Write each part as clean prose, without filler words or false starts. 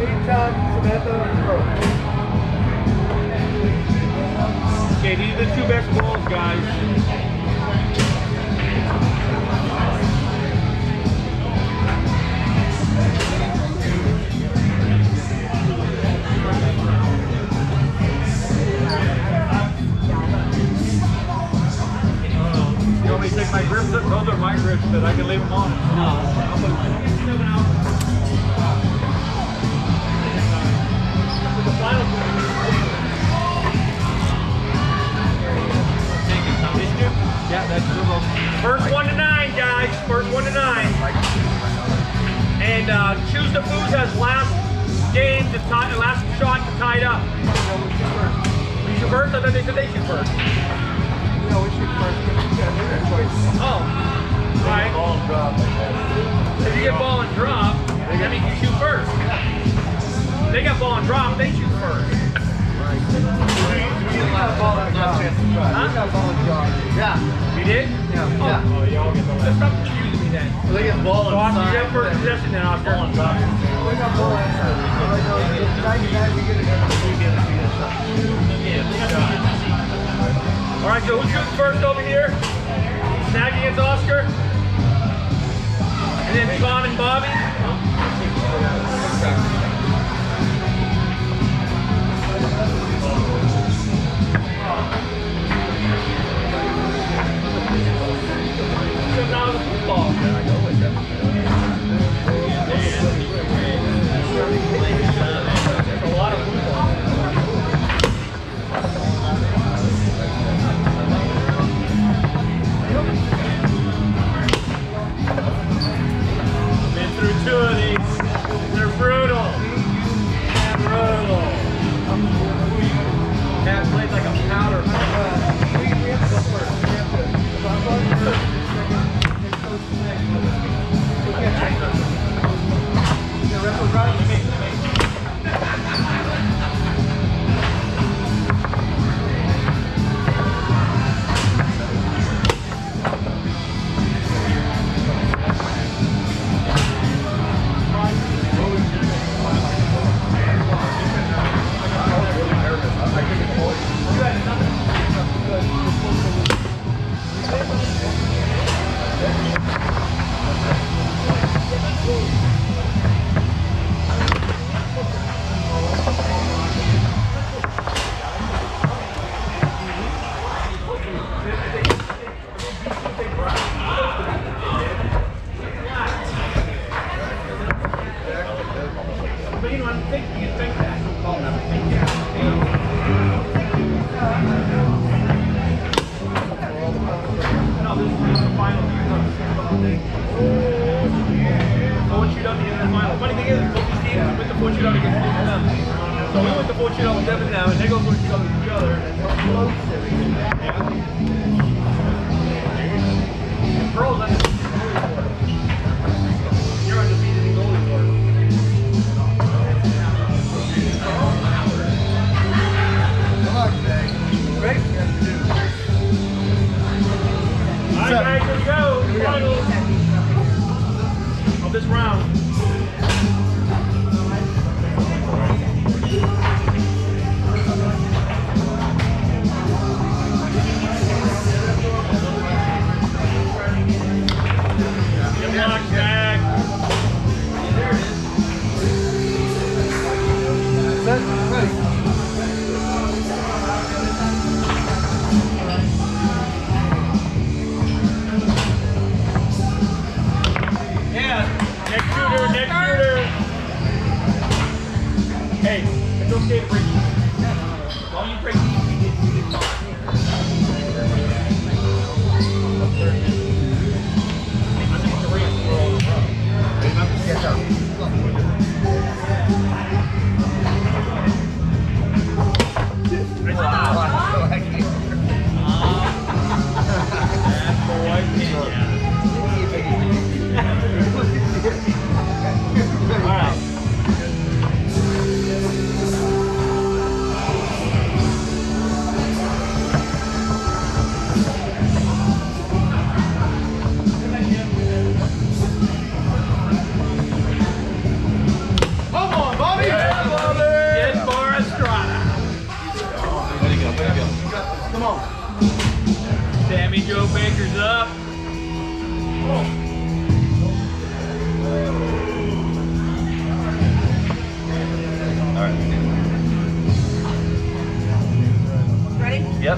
Okay, these are the 2 best balls, guys. You want me to take my grips? Those are my grips, but I can leave them on. No, I'll put mine. The final yeah, that's Turbo. First 1 to 9, guys. First 1 to 9. And Chooz2Foos has last game to tie, last shot to tie it up. We shoot first? I thought they said they shoot first. No, we shoot first. Oh. Right. Ball and drop. If you get ball and drop, that means you shoot first. They got ball and drop, they shoot first. We got ball and drop. Huh? We got ball and drop. Yeah. You did? Yeah. Oh, Yeah. oh y'all get the last. Stop confusing me then. So they get ball and So Oscar, drop. you have first possession then, Oscar. Ball and drop. We got ball and drop. All right, so who's shooting first over here? Snag against Oscar. And then Sean and Bobby. Now the football. That's a lot of football. Been through 2 of these. They're brutal. Brutal. That played like a powder. We have to go first. We have to. If I'm going first, we can't change that. The ref was right. Baker's up. All right. Ready? Yep.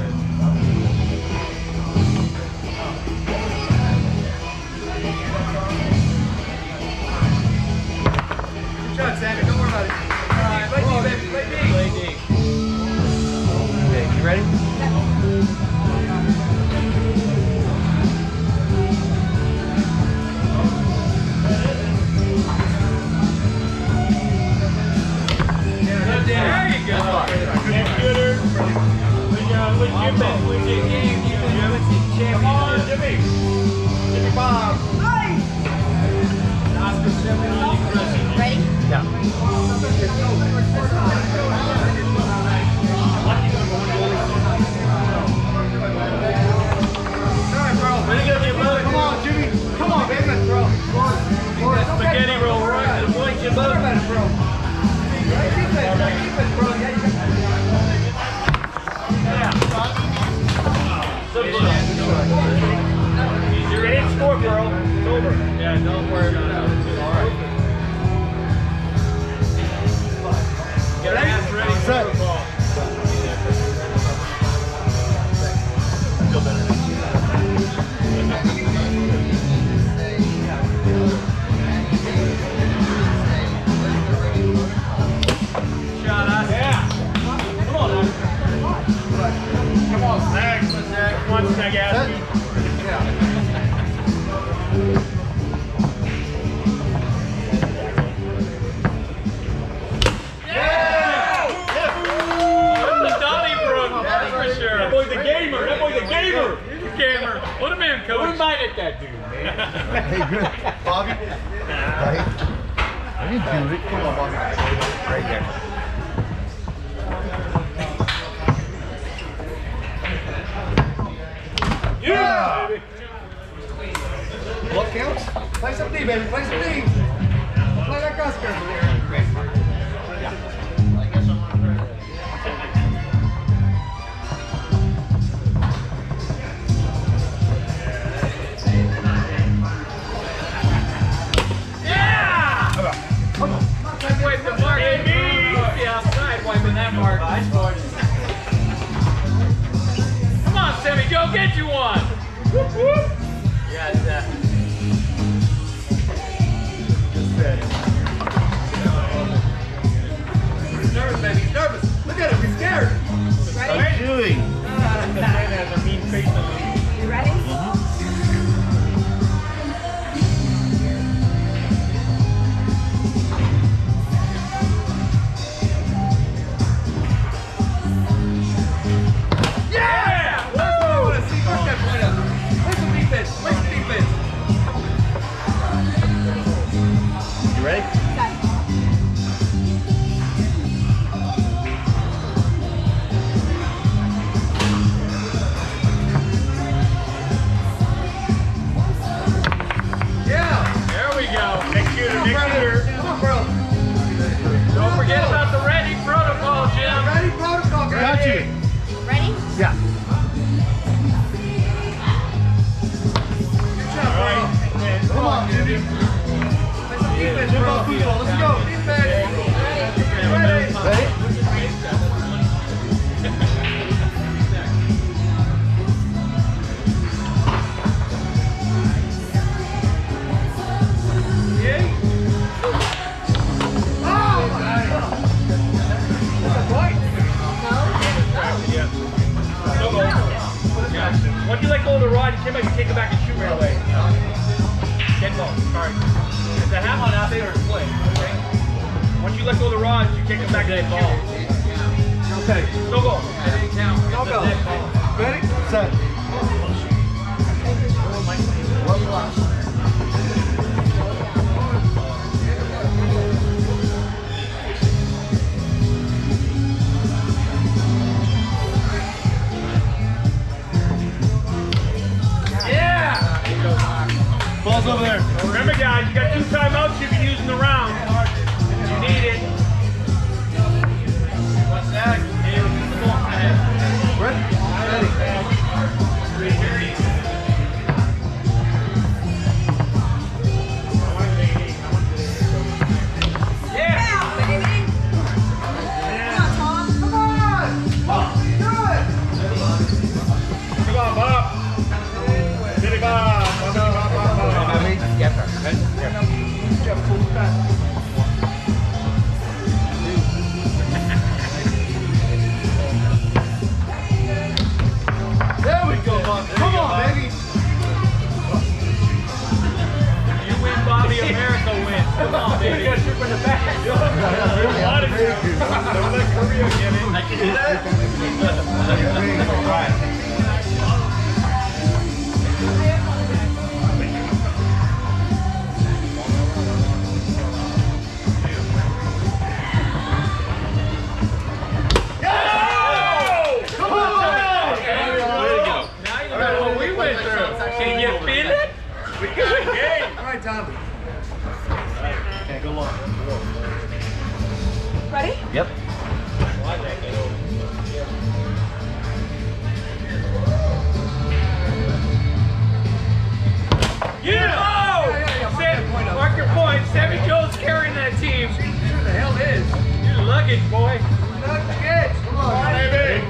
Good shot, Sammy. Don't worry about it. Play D, baby. Play D. Play D. Okay, you ready? There you go. Come on, Jimmy. Jimmy Bob. Ready? Yeah. Come on, Jimmy. Come on, baby. Let's throw. Spaghetti roll right to the point, Jimbo. Right defense, bro. Yeah, you got You ready to score, girl. It's over. Yeah, don't worry about it. All right. Get your ass ready for the ball. I feel better. Shot us. Yeah. Come on, Zach. Come on, Zach. Come on, Zach. That boy's a gamer. That boy's a gamer. He's a gamer. Put him in, coach. Who invited that dude, man? Hey, good. Bobby. Right. I didn't do it. Come on, Bobby. Right there. Yeah, baby. what counts? Play some D, baby. Play some D. Play that Gusker. Wipe the mark. Yeah, outside wiping that mark. Come on, Sammy, go get you one. Whoop, whoop. Yeah, it's that. He's nervous, baby. He's nervous. Look at him. He's scared. What are you doing? You ready? Yeah! That's what I want to see. Push that point up. Play some defense. Play some defense. You ready? Yeah. There we go. Next shooter, next shooter. Come on, bro. Don't forget about the ready protocol, Jim. Ready protocol, guys. Got you. Ready? Yeah. Good job, bro. Come on, Jimmy. Play some defense, bro. Let's go. Defense. Ready. Ready? Once you let go of the rod, you can't make it take it back and shoot right away. Get ball. Sorry. If the hammer out there is play. Okay. Once you let go of the rod, you can't come back and ball. Okay. Go go. Go go. Ready? Set. One last. Ball's over there. Remember, guys, you got 2 timeouts you can use in the round. You need it. What's that? Ready? Ready. There we go, Bobby. Come on, baby. You win, Bobby. America wins. Come on, baby. You got to shoot from the back. Don't let Korea get it. I can do that. Can you feel it? We got a game. All right, Tommy. Can't go long. Ready? Yep. Yeah! Mark your point. Sammy Joe's carrying that team. Sure the hell is. You luggage, boy. Come on, baby.